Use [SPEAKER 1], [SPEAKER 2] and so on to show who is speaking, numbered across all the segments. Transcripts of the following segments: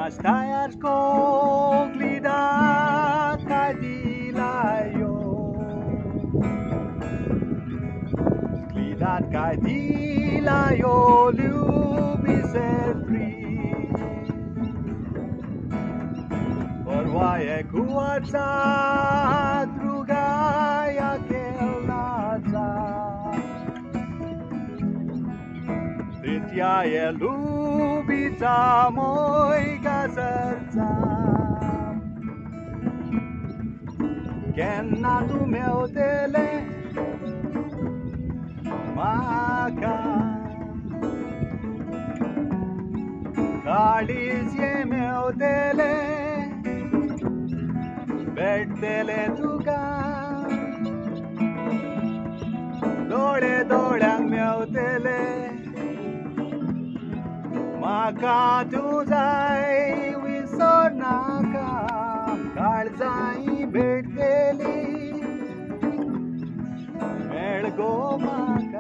[SPEAKER 1] Nastajersko gleda kadilajo. Gledat kadilajo, ljubi se pri. Prva je kuvaca, druga je kelnaca. Tretja je ljubica mojega srca. Kenna tu meu tele maka Kalizje meu tele bettele tuga dole dolang meu tele maka tuzai wisonaka kalzai betteli melgo maka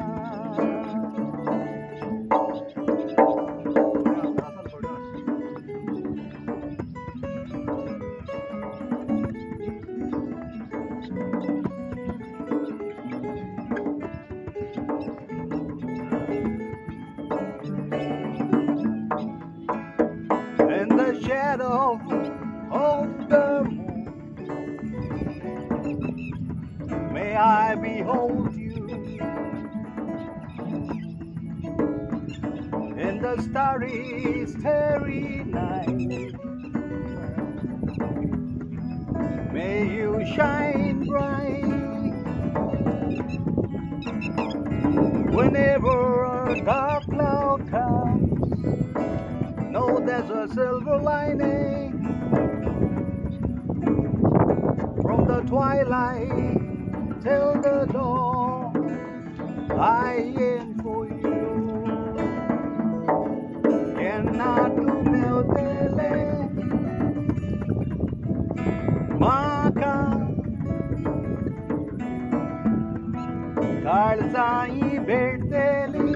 [SPEAKER 1] shadow of the moon, may I behold you in the starry, starry night. May you shine bright whenever a dark cloud comes. No, there's a silver lining from the twilight till the dawn. I am for you. Cannot do meu tele maka kalzai beteli.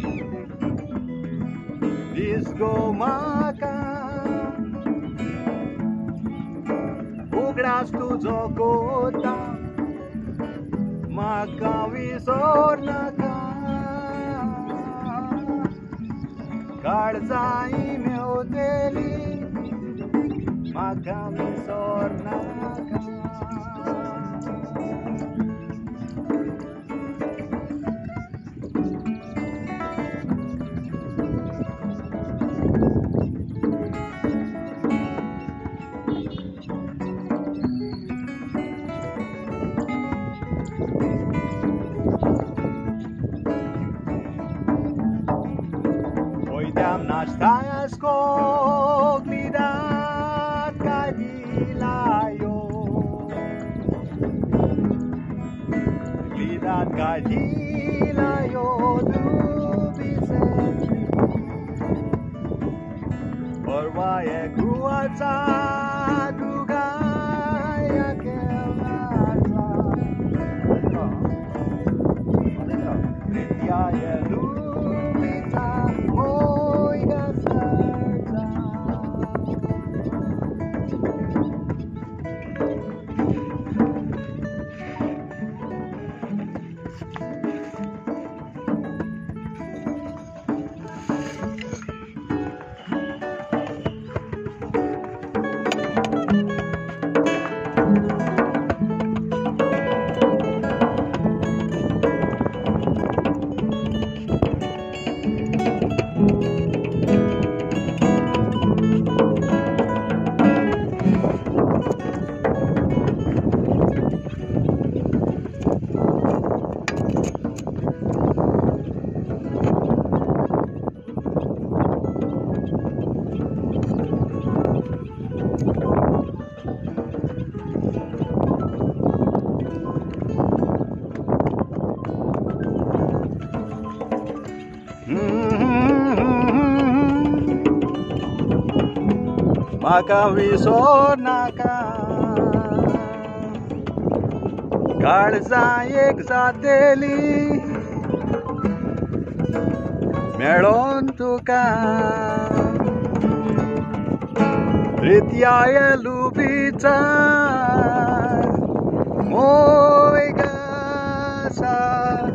[SPEAKER 1] Disco maka ugrasz tu zokota maka visornaka kalzai meu teli maka visornaka. Pojdem Nastajersko gledat kadilajo. Gledat kadilajo, ljubi se pri. Prva je kuvaca, druga je kelnaca. Tretja je ljubica mojega srca. Maka visornaka काळजा एक जातेली मेळोन तुका Ritiaya lubita Moy gasa